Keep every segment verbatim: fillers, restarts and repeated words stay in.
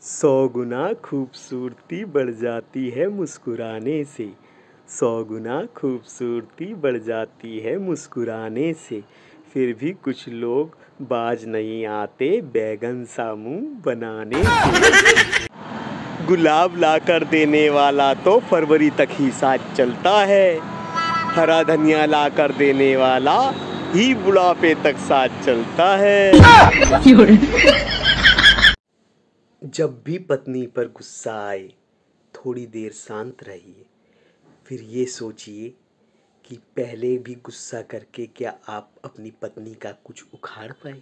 सौ गुना खूबसूरती बढ़ जाती है मुस्कुराने से। सौ गुना खूबसूरती बढ़ जाती है मुस्कुराने से। फिर भी कुछ लोग बाज नहीं आते बैगन सा मुँह बनाने से। गुलाब ला कर देने वाला तो फरवरी तक ही साथ चलता है। हरा धनिया ला कर देने वाला ही बुढ़ापे तक साथ चलता है। जब भी पत्नी पर गुस्सा आए थोड़ी देर शांत रहिए, फिर ये सोचिए कि पहले भी गुस्सा करके क्या आप अपनी पत्नी का कुछ उखाड़ पाए।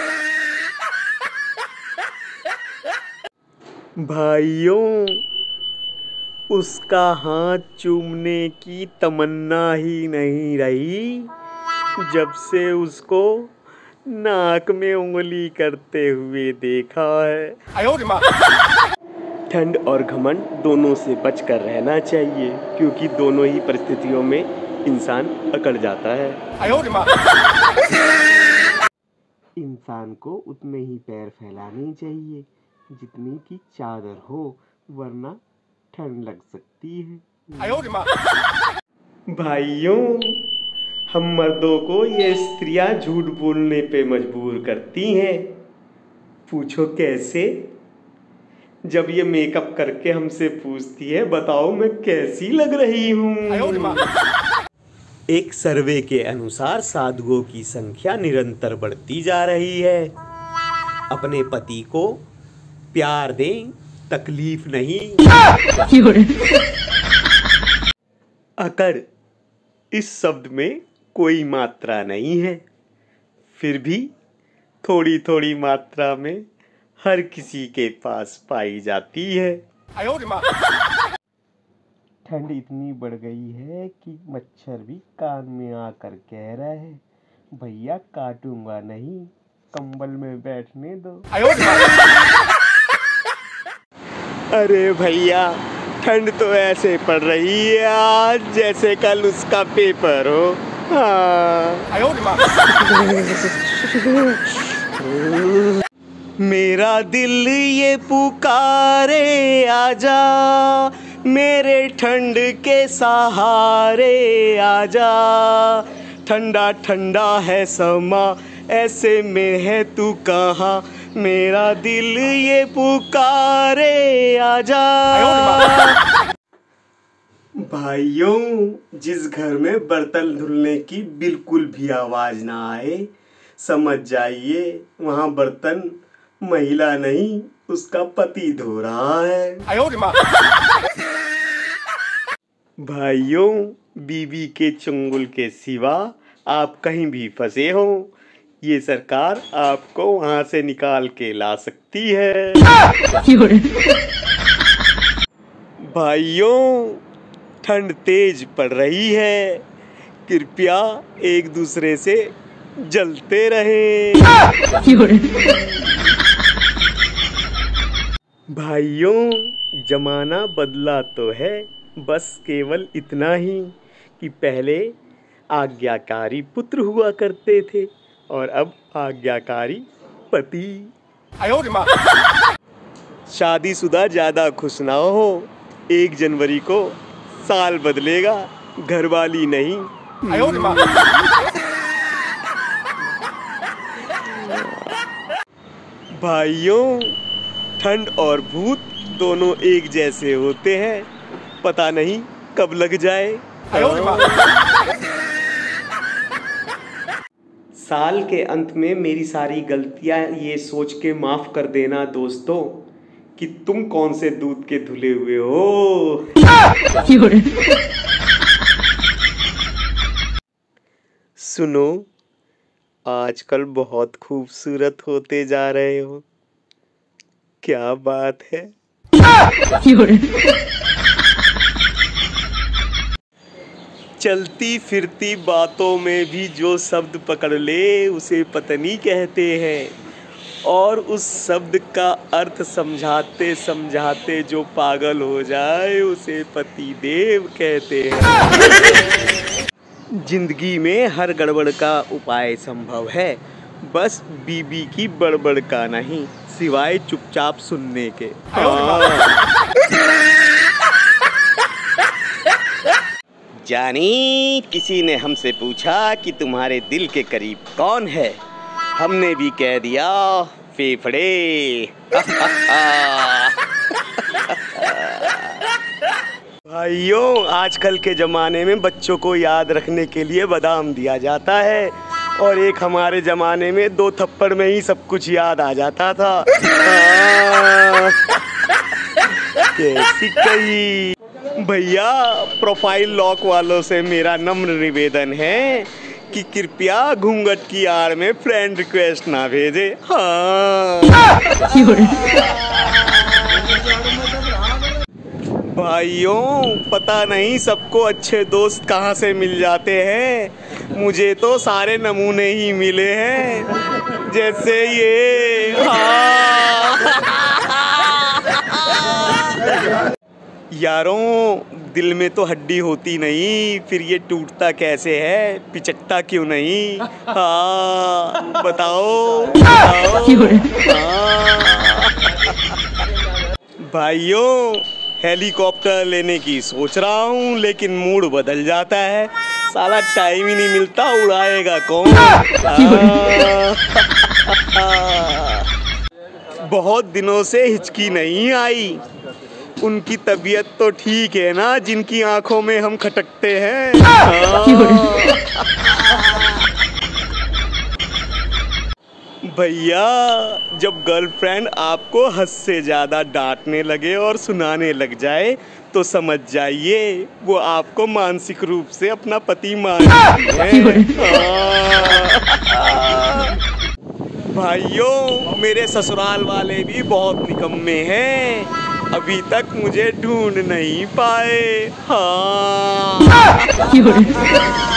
भाइयों, उसका हाथ चूमने की तमन्ना ही नहीं रही जब से उसको नाक में उंगली करते हुए देखा है। ठंड और घमंड दोनों से बचकर रहना चाहिए, क्योंकि दोनों ही परिस्थितियों में इंसान अकड़ जाता है। इंसान को उतने ही पैर फैलाने चाहिए जितनी की चादर हो, वरना ठंड लग सकती है। भाइयों, हम मर्दों को ये स्त्रियां झूठ बोलने पे मजबूर करती हैं। पूछो कैसे? जब ये मेकअप करके हमसे पूछती है, बताओ मैं कैसी लग रही हूँ। एक सर्वे के अनुसार साधुओं की संख्या निरंतर बढ़ती जा रही है। अपने पति को प्यार दें, तकलीफ नहीं। अकड़ इस शब्द में कोई मात्रा नहीं है, फिर भी थोड़ी थोड़ी मात्रा में हर किसी के पास पाई जाती है। ठंड इतनी बढ़ गई है कि मच्छर भी कान में आकर कह रहा है, भैया काटूंगा नहीं, कंबल में बैठने दो। अरे भैया, ठंड तो ऐसे पड़ रही है आज जैसे कल उसका पेपर हो। हाँ। मेरा दिल ये पुकारे, आजा मेरे ठंड के सहारे आजा। ठंडा ठंडा है समा, ऐसे में है तू कहाँ, मेरा दिल ये पुकारे, आजा। भाइयों, जिस घर में बर्तन धुलने की बिल्कुल भी आवाज ना आए, समझ जाइए वहाँ बर्तन महिला नहीं, उसका पति धो रहा है। भाइयों, बीवी के चंगुल के सिवा आप कहीं भी फंसे हो, ये सरकार आपको वहाँ से निकाल के ला सकती है। भाइयों, ठंड तेज पड़ रही है, कृपया एक दूसरे से जलते रहें। भाइयों, जमाना बदला तो है, बस केवल इतना ही कि पहले आज्ञाकारी पुत्र हुआ करते थे और अब आज्ञाकारी पति। शादीशुदा ज्यादा खुश ना हो, एक जनवरी को साल बदलेगा, घरवाली नहीं। भाइयों, ठंड और भूत दोनों एक जैसे होते हैं, पता नहीं कब लग जाए। साल के अंत में मेरी सारी गलतियां ये सोच के माफ कर देना दोस्तों कि तुम कौन से दूध के धुले हुए हो। सुनो, आजकल बहुत खूबसूरत होते जा रहे हो। क्या बात है। चलती फिरती बातों में भी जो शब्द पकड़ ले उसे पत्नी कहते हैं, और उस शब्द का अर्थ समझाते समझाते जो पागल हो जाए उसे पति देव कहते हैं। जिंदगी में हर गड़बड़ का उपाय संभव है, बस बीबी की बड़बड़ का नहीं। सिवाय चुपचाप सुनने के। जानी, किसी ने हमसे पूछा कि तुम्हारे दिल के करीब कौन है, हमने भी कह दिया फेफड़े। भाइयों, आजकल के ज़माने में बच्चों को याद रखने के लिए बादाम दिया जाता है और एक हमारे ज़माने में दो थप्पड़ में ही सब कुछ याद आ जाता था। कैसी कही भैया, प्रोफाइल लॉक वालों से मेरा नम्र निवेदन है कि कृपया घूंघट की आड़ में फ्रेंड रिक्वेस्ट ना भेजे। हाँ भाइयों, पता नहीं सबको अच्छे दोस्त कहाँ से मिल जाते हैं, मुझे तो सारे नमूने ही मिले हैं, जैसे ये। यारों, दिल में तो हड्डी होती नहीं, फिर ये टूटता कैसे है, पिचकता क्यों नहीं? हाँ बताओ, बताओ। हाँ। भाइयों, हेलीकॉप्टर लेने की सोच रहा हूँ, लेकिन मूड बदल जाता है, साला टाइम ही नहीं मिलता, उड़ाएगा कौन? बहुत दिनों से हिचकी नहीं आई। उनकी तबीयत तो ठीक है ना, जिनकी आंखों में हम खटकते हैं? भैया, जब गर्लफ्रेंड आपको हद से ज़्यादा डांटने लगे और सुनाने लग जाए तो समझ जाइए वो आपको मानसिक रूप से अपना पति मानती है। भाइयों, मेरे ससुराल वाले भी बहुत निकम्मे हैं, अभी तक मुझे ढूंढ नहीं पाए। हाँ।